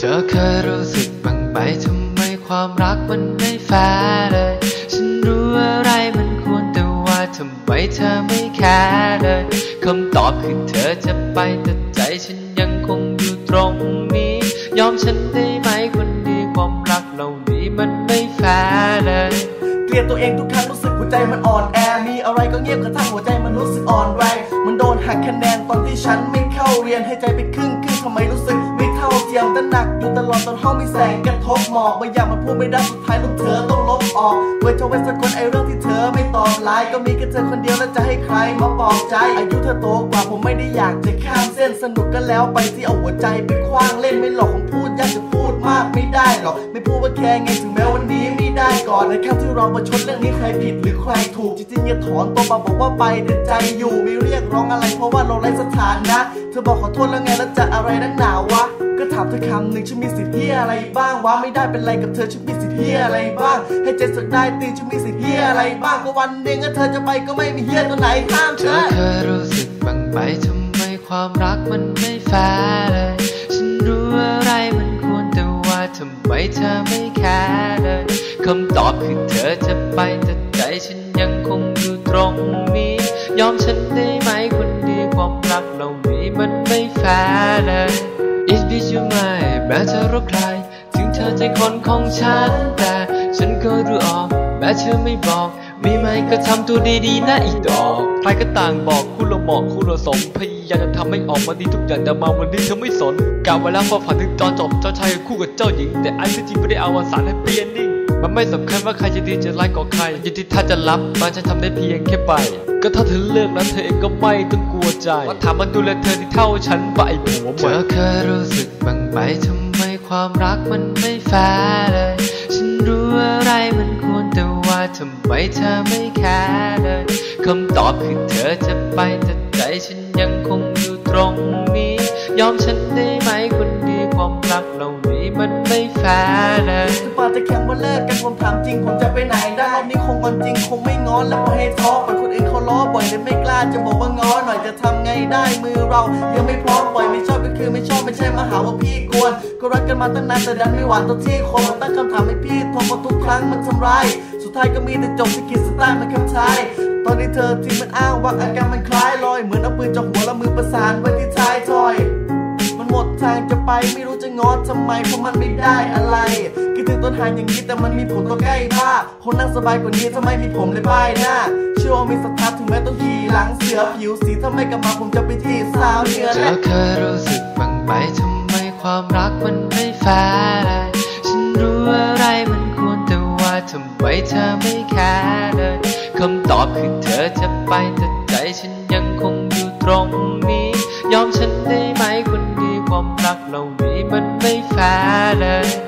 ธอเคยรู้สึกบ้างไหมทำไมความรักมันไม่แฟร์เลยฉันรู้อะไรมันควรแต่ว่าทำไมเธอไม่แคร์เลยคำตอบคือเธอจะไปแต่ใจฉันยังคงอยู่ตรงนี้ยอมฉันได้ไหมคนดีความรักเหล่านี้มันไม่แฟร์เลยเกลียดตัวเองทุกครั้งรู้สึกหัวใจมันอ่อนแอมีอะไรก็เงียบกระทั่งหัวใจมันรู้สึกอ่อนแรงมันโดนหักคะแนนตอนที่ฉันไม่เข้าเรียนให้ใจไปครึ่งทำไมรู้สึกไม่เท่าเทียมแต่หนักอยู่ตลอดตอนห้องมีแสงกระทบหมอกบางอย่างมันพูดไม่ได้สุดท้ายลูกเธอต้องลบออกไว้เธอไว้สักคนไอเรื่องที่เธอไม่ตอบไลน์ก็มีแค่เธอคนเดียวแล้วจะให้ใครมาปลอบใจอายุเธอโตกว่าผมไม่ได้อยากจะข้ามเส้นสนุกก็แล้วไปที่เอาหัวใจไปคว้างเล่นไม่หลอกของพูดยากจะพูดมากไม่ได้หรอกไม่พูดว่าแค่ไงถึงแม้วันนี้ไม่ได้ก่อนในครั้งที่เราประชดเรื่องนี้ใครผิดหรือใครถูกจริงๆอย่าถอนตัวมาบอกว่าไปแต่ใจอยู่ไม่เรียกร้องอะไรเพราะว่าเราไร้สถานะเธอบอกขอโทษแล้วไงแล้วจะอะไรนักหนาวะก็ถามเธอคำหนึ่งฉันมีสิทธิ์เหี้ยอะไรบ้างวะไม่ได้เป็นไรกับเธอฉันมีสิทธิ์เหี้ยอะไรบ้างให้ใจสุดได้ตีฉันมีสิทธิ์เหี้ยอะไรบ้างก็วันหนึ่งเธอจะไปก็ไม่มีเหี้ยตัวไหนห้ามเธอเคยรู้สึกบ้างไหมทำไมความรักมันไม่แฟร์เลยฉันรู้อะไรมันควรแต่ว่าทำไมเธอไม่แคร์เลยคำตอบคือเธอจะไปแต่ใจฉันยังคงอยู่ตรงนี้ยอมฉันได้ไหมคนดีความรักเหล่านี้มันไม่แฟร์เลย It's be you my แม้เธอรู้ใครถึงเธอใจคนของฉันแต่ฉันก็รู้ออกแม้เธอไม่บอกมีไหมก็ทำตัวดีๆนะอีดอกใครก็ต่างบอกคู่เราเหมาะคู่เราสมพยายามจะทำให้ออกมาดีทุกอย่างแต่มาวันนี้เธอไม่สนกะไว้แล้วพอฝันถึงตอนจบเจ้าชายคู่กับเจ้าหญิงแต่อันที่จริงไม่ได้เอาสารให้เปลี่ยนนิ่งมันไม่สำคัญว่าใครจะดีจะร้ายกว่าใครอยู่ที่ถ้าจะรับมันจะทำได้เพียงแค่ไปก็ถ้าเธอเลือกแล้วเธอเองก็ไม่ต้องกลัวใจว่าถามมันดูแลเธอที่เท่าฉันไปผัวมันเธอเคยรู้สึกบ้างไหมทำไมความรักมันไม่แฟร์เลยฉันรู้อะไรมันควรแต่ว่าทำไมเธอไม่แคร์เลยคำตอบคือเธอจะไปแต่ใจฉันยังคงอยู่ตรงนี้ยอมฉันได้ไหมคนดีความรักเหล่านี้มันไม่แฟร์เลยถึงป่าจะแข่งว่าเลิกกันผมถามจริงผมจะไปไหนได้รอบนี้คงวันจริงคงไม่ง้อแล้วพอให้ท้อปล่อยคนอื่นเขาล้อบ่อยเลยไม่กล้าจะบอกว่าง้อหน่อยจะทำไงได้มือเรายังไม่พร้อมปล่อยไม่ชอบก็คือไม่ชอบไม่ใช่มาหาว่าพี่กวนก็รักกันมาตั้งนานแต่ดันไม่หวานตัวที่คนตั้งคำถามให้พี่ทวงมาทุกครั้งมันทำร้ายสุดท้ายก็มีแต่จบที่คิดสไตล์มันคำชายตอนนี้เธอที่มันอ้างว่าอาการมันคล้ายลอยเหมือนเอาปืนจ่อหัวแล้วมือประสานไว้ที่ท้ายถอยมันหมดทางจะไปไม่รู้จะง้อทำไมเพราะมันไม่ได้อะไรคิดถึงต้นทางอย่างนี้แต่มันมีผมตัวใกล้บ้าคนนั่งสบายกว่านี้ทำไมมีผมเลยป้ายหน้าเชื่อว่ามีศรัทธาถึงแม้ต้องขี่หลังเสือผิวสีถ้าไม่กลับมาผมจะไปที่สาวเหนือเธอเคยรู้สึกบ้างไหมทำไมความรักมันไม่แฟร์เลยฉันรู้อะไรมันควรแต่ว่าทำไมเธอไม่แคร์เลยคำตอบคือเธอจะไปแต่ใจฉันยังคงอยู่ตรงนี้ยอมฉันได้ไหมคนดีความรักเหล่านี้มันไม่แฟร์เลย